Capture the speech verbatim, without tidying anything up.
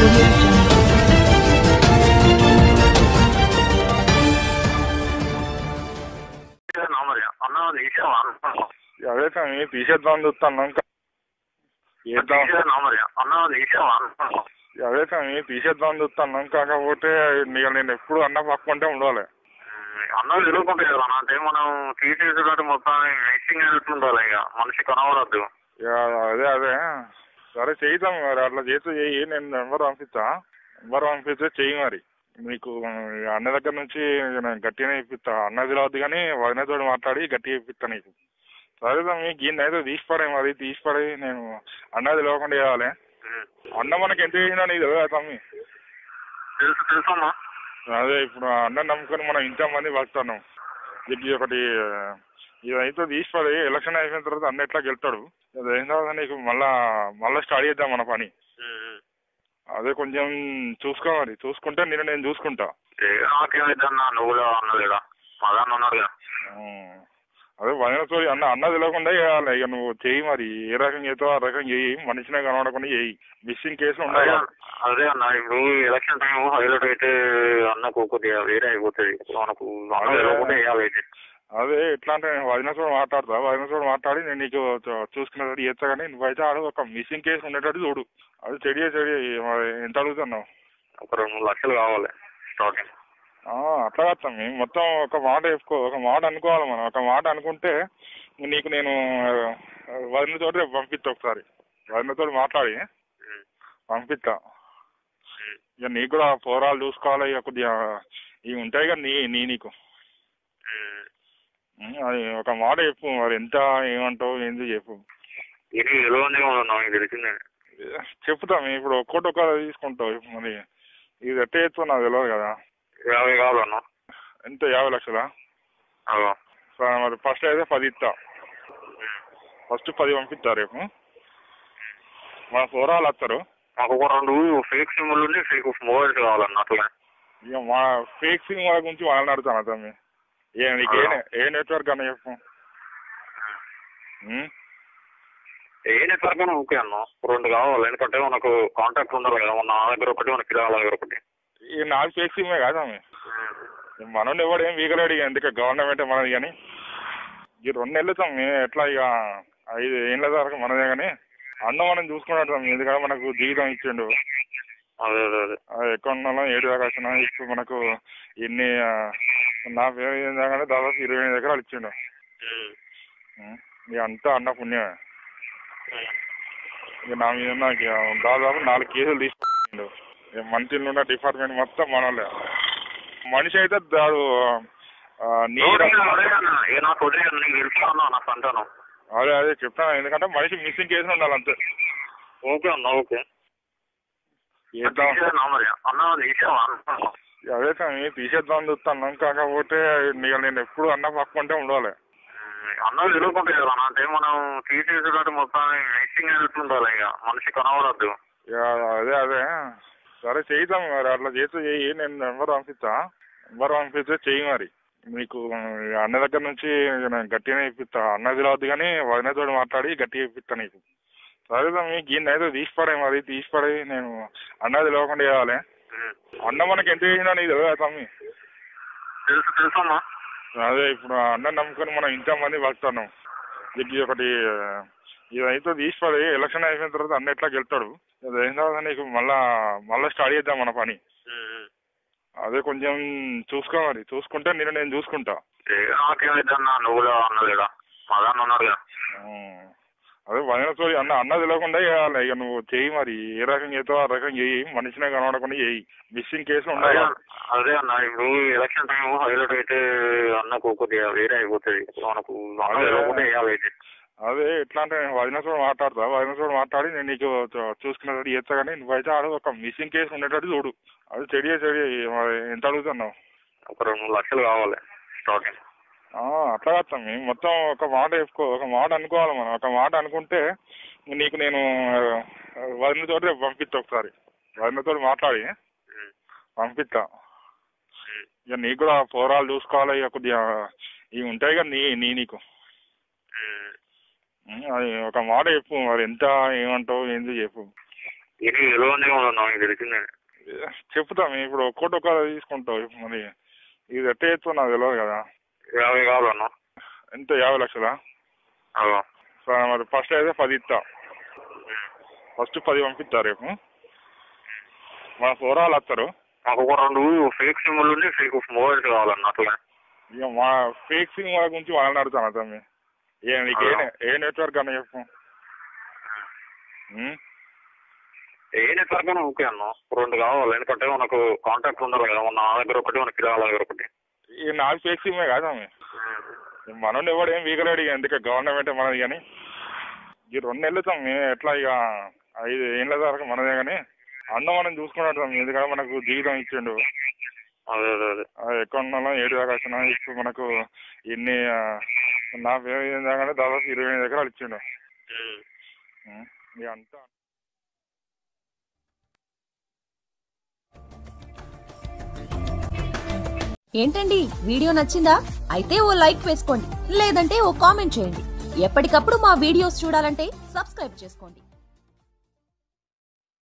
audio jungle. అదే కానీ తీసేద్దాం చూస్తాను అదే కానీ తీసేద్దాం చూస్తాను కాకపోతే నీకు నేను ఎప్పుడు అన్న పక్కుంటే ఉండాలి. అన్నది తిరుగుకుంటాయి కదా అంటే మనం తీసేసేటట్టు మొత్తం మిక్సింగ్ ఉండాలి. ఇక మనిషి కనబడద్దు. అదే అదే సరే చేద్దాం మరి అట్లా చేస్తే చెయ్యి. నేను నెంబర్ పంపిస్తా, నెంబర్ పంపిస్తే చెయ్యి. మరి మీకు అన్న దగ్గర నుంచి నేను గట్టిగానే ఇప్పిస్తా. అన్నది రావద్దు కానీ వదినతోటి మాట్లాడి గట్టిగా ఇప్పిస్తా నీకు. సరేదా మీకు ఈయన అయితే తీసిపడే మరి తీసిపడి నేను అన్నది లేకుండా చేయాలి. అన్న మనకి ఎంత చేసినా నీకు తెలియదు తమ్మి. తెలుసు తెలుసమ్మా. అదే ఇప్పుడు అన్న నమ్ముకొని మనం ఇంతమంది బతున్నాం. ఇది ఒకటి ఇదైతే తీసిపడి ఎలక్షన్ అయిపోయిన తర్వాత అన్న ఎట్లా గెలుతాడు. అది అయిన తర్వాత నీకు మళ్ళా మళ్ళీ స్టార్ట్ చేద్దాం మన పని. అదే కొంచెం చూసుకో మరి. చూసుకుంటే నేను నేను చూసుకుంటా. నాకేమైందన్నా నువ్వు అన్నలేదా మదాన్ని ఉన్నాడుగా. అదే వదినతో అన్న అన్న తెలియకుండా చేయాలి. ఇక నువ్వు చెయ్యి మరి. ఏ రకం చేస్తావు ఆ రకం చెయ్యి. మనిషినే కనబడకుండా చెయ్యి. మిస్సింగ్ కేసులు ఉండాలి. అదే అన్న ఇప్పుడు ఎలక్షన్ టైం హైలైట్ అయితే అన్నకు కొద్దిగా వేరే అయిపోతుంది మనకు. అదే ఎట్లా అంటే వదినతో మాట్లాడతా. వదినతో మాట్లాడి నేను నీకు చూసుకునేటట్టు చేస్తా. కానీ నువ్వైతే ఆడు ఒక మిస్సింగ్ కేసు ఉండేటట్టు చూడు. అది చెడియే చెడి ఎంత అడుగుతున్నావు? ఒక రెండు మూడు లక్షలు కావాలి స్టార్టింగ్. అట్లా కాస్తాం మేము మొత్తం ఒక మాట చెప్పుకో. ఒక మాట అనుకోవాలి మనం. ఒక మాట అనుకుంటే నీకు నేను వదినతో రేపు పంపిస్తా. ఒకసారి వదినతో మాట్లాడి పంపిస్తా. ఇక నీకు కూడా పోరాలు చూసుకోవాలి. ఇక కొద్దిగా ఇవి ఉంటాయి కదా నీ నీ నీకు అది ఒక మాట చెప్పు మరి. ఎంత ఏమంటావు ఏంది చెప్పు. చెప్తాం ఇప్పుడు ఒక్కోటి ఒక తీసుకుంటావు. మరి ఇది ఎట్ట చేస్తావు నాకు తెలియదు కదా. యాభై కావాలన్నా. ఎంత? యాభై లక్షలా? మరి ఫస్ట్ అయితే పది ఇస్తా. ఫస్ట్ పది పంపిస్తా రేపు. మన పోరాలు వస్తారు. మాకు ఒక రెండు ఫేక్ సిమ్లు ఉండి ఫేక్ మొబైల్స్ కావాలన్న. అట్లా ఇక మా ఫేక్ సిమ్ వాళ్ళ గురించి వాళ్ళని అడుగుతాను తమ్మి. ఏ నీకు ఏ ఏ నెట్వర్క్ అన్న చెప్పు. ఏ నెట్వర్క్ అయినా ఓకే అన్న. రెండు కావాలి. ఎందుకంటే మనకు కాంటాక్ట్ ఉండాలి కదా. మన దగ్గర ఒకటి మన కిరాల దగ్గర ఒకటి. ఈ నాలుగు ఫేక్ సిమ్మే కాదు తమ్మి. మనం ఎవడు ఏం వీగలేడు. ఇక ఎందుకు గవర్నమెంట్ మనది. కానీ ఈ రెండు నెలలు తమ్మి ఎట్లా ఇక ఐదు ఏళ్ళ వరకు మనదే. కానీ అన్న మనం చూసుకున్నట్టు తమ్మి. ఎందుకంటే మనకు జీవితం ఇచ్చిండు. అదే అదే అదే ఎక్కడ ఉన్నాలో ఏడు దాకా వచ్చినా ఇప్పుడు మనకు ఎన్ని నా పేరు ఏంటంటే దాదాపు ఇరవై ఎనిమిది ఎకరాలు ఇచ్చిండు. ఇక అంతా అన్న పుణ్యమే. ఇక నా మీద నాకు దాదాపు నాలుగు కేసులు తీసుకుంటుండు. మంత్రిలో ఉన్న డిపార్ట్మెంట్ మొత్తం మనలే. మనిషి అయితే దాడు అదే అదే చెప్తాను. ఎందుకంటే మనిషి మిస్సింగ్ కేసులు ఉండాలి అంతే. ఓకే అన్న ఓకే. అదే కానీ తీసేద్దాం చూస్తాను కాకపోతే నీకు నేను ఎప్పుడు అన్న పక్కుంటే ఉండాలి. అన్నది తిరుగుకుంటాయి కదా అంటే మనం తీసేసేటట్టు మొత్తం మిక్సింగ్ ఉండాలి. ఇక మనిషి కనబడద్దు. అదే అదే సరే చేద్దాం మరి. అట్లా చేస్తే చెయ్యి. నేను నెంబర్ పంపిస్తా, నెంబర్ పంపిస్తే చెయ్యి. మరి మీకు అన్న దగ్గర నుంచి నేను గట్టిగానే ఇప్పిస్తా. అన్నది రావద్దు కానీ వదినతో మాట్లాడి గట్టిగా ఇప్పిస్తా నీకు. సరేదా మీకు ఈయన అయితే తీసిపడే మరి తీసిపడి నేను అన్నది లేకుండా చేయాలి. అన్న మనకి ఎంత చేసినా నీకు తెలియదు తమ్మి. తెలుసు తెలుసమ్మా. అదే ఇప్పుడు అన్న నమ్ముకొని మనం ఇంతమంది బతున్నాం. ఇది ఒకటి ఇదైతే తీసిపడి ఎలక్షన్ అయిపోయిన తర్వాత అన్న ఎట్లా గెలుతాడు. అది అయిన తర్వాత నీకు మళ్ళా మళ్ళీ స్టార్ట్ చేద్దాం మన పని. అదే కొంచెం చూసుకో మరి. చూసుకుంటే నేను నేను చూసుకుంటా. నాకేమైందన్నా నువ్వు అన్నలేదా మదాన్ని ఉన్నాడుగా. అదే వదినతో అన్న అన్న తెలియకుండా చేయాలి. ఇక నువ్వు చెయ్యి మరి. ఏ రకం చేస్తావు ఆ రకం చెయ్యి. మనిషినే కనబడకుండా చెయ్యి. మిస్సింగ్ కేసులు ఉండాలి. అదే అన్న ఇప్పుడు ఎలక్షన్ టైం హైలైట్ అయితే అన్నకు కొద్దిగా వేరే అయిపోతుంది మనకు. అదే ఎట్లా అంటే వదినతో మాట్లాడతా. వదినతో మాట్లాడి నేను నీకు చూసుకునేటట్టు చేస్తా. కానీ నువ్వైతే ఆడు ఒక మిస్సింగ్ కేసు ఉండేటట్టు చూడు. అది చెడియే చెడి ఎంత అడుగుతున్నావు? ఒక రెండు మూడు లక్షలు కావాలి స్టార్టింగ్. అట్లా కాస్తాం మేము మొత్తం ఒక మాట చెప్పుకో. ఒక మాట అనుకోవాలి మనం. ఒక మాట అనుకుంటే నీకు నేను వదినతో రేపు పంపిస్తా. ఒకసారి వదినతో మాట్లాడి పంపిస్తా. ఇక నీకు కూడా పోరాలు చూసుకోవాలి. ఇక కొద్దిగా ఇవి ఉంటాయి కదా నీ నీ నీకు అది ఒక మాట చెప్పు మరి. ఎంత ఏమంటావు ఏంది చెప్పు. ఇది తెలియని నాకు తెలిసిందే. చెప్తాం ఇప్పుడు ఒక్కోటి ఒక తీసుకుంటావు మరి ఇది ఎట్ట చేస్తావు నాకు తెలియదు కదా. యాభై కావాలన్నా. ఎంత యాభై లక్షలా? సరే మరి ఫస్ట్ అయితే పది ఇస్తా. ఫస్ట్ పది పంపిస్తా రేపు. మన సోరాలు వస్తారు. మాకు ఒక రెండు ఫేక్ సిమ్లు ఉండి ఫేక్ మొబైల్స్ కావాలన్న. అట్లా ఇక మా ఫేక్ సిమ్ వాళ్ళ గురించి వాళ్ళని అడుగుతాను తమ్మి. ఏ నీకు ఏ ఏ నెట్వర్క్ అన్న చెప్పు. ఏ నెట్వర్క్ అని ఓకే అన్న. రెండు కావాలి, ఎందుకంటే మనకు కాంటాక్ట్ ఉండాలి కదా. నా దగ్గర ఒకటి, మన పిల్లల దగ్గర ఒకటి. ఇక నాది ఫేక్ సిమ్మే కాదా మనం ఎవడు ఏం వీగలేడు. ఇక ఎందుకు గవర్నమెంట్ మనది కానీ ఈ రెండు నెలలు తమ్మి ఎట్లా ఇక ఐదు ఏళ్ళ వరకు మనదే కానీ అన్న మనం చూసుకున్నట్టు తమ్మి. ఎందుకంటే మనకు జీవితం ఇచ్చిండు. అదే అదే అదే ఎక్కడ ఉన్నాలో ఏడు దాకా వచ్చినా ఇప్పుడు మనకు ఇన్ని నా ఫేమ్ దాకా దాదాపు ఇరవై ఎనిమిది ఎకరాలు ఇచ్చిండు. ఇక అంతా ఏంటండి వీడియో నచ్చిందా? అయితే ఓ లైక్ వేసుకోండి, లేదంటే ఓ కామెంట్ చేయండి. ఎప్పటికప్పుడు మా వీడియోస్ చూడాలంటే సబ్స్క్రైబ్ చేసుకోండి.